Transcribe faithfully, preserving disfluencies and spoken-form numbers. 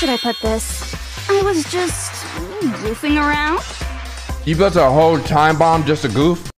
should I put this? I was just goofing around. You built a whole time bomb just to goof?